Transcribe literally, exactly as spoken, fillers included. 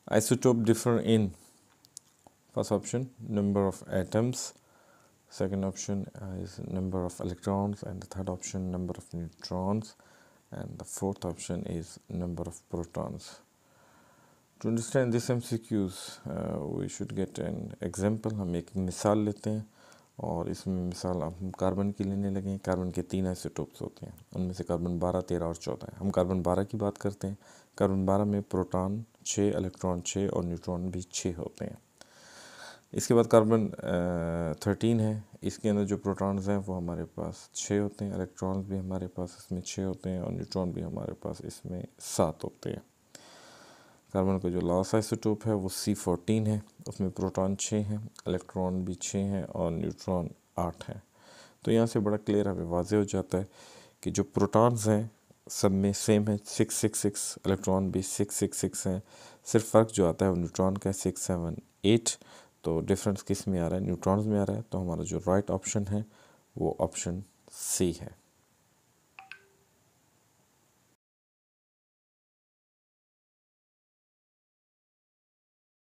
Isotope differ in, first option, number of atoms, second option is number of electrons, and the third option number of neutrons, and the fourth option is number of protons. To understand this M C Qs, uh, we should get an example. हम एक मिसाल लेते हैं और इसमें मिसाल हम carbon की लेने लगे हैं। कार्बन के तीन आइसोटोप्स होते हैं, उनमें से कार्बन बारह, तेरह और चौदह है। हम कार्बन बारह की बात करते हैं। कार्बन बारह में प्रोटॉन छः, इलेक्ट्रॉन छः और न्यूट्रॉन भी छः होते हैं। इसके बाद कार्बन थर्टीन है, इसके अंदर जो प्रोटॉन्स हैं वो हमारे पास छः होते हैं, इलेक्ट्रॉन्स भी हमारे पास इसमें छः होते हैं और न्यूट्रॉन भी हमारे पास इसमें सात होते हैं। कार्बन का जो लास्ट आइसोटोप है वो सी फोर्टीन है, उसमें प्रोटॉन छः हैं, इलेक्ट्रॉन भी छः हैं और न्यूट्रॉन आठ हैं। तो यहाँ से बड़ा क्लियर हमें वाज़े हो जाता है कि जो प्रोटॉन्स हैं सब में सेम है, सिक्स सिक्स सिक्स, इलेक्ट्रॉन भी सिक्स सिक्स सिक्स हैं। सिर्फ फ़र्क जो आता है वो न्यूट्रॉन का सिक्स सेवन एट। तो डिफरेंस किस में आ रहा है? न्यूट्रॉन्स में आ रहा है। तो हमारा जो राइट ऑप्शन है वो ऑप्शन सी है।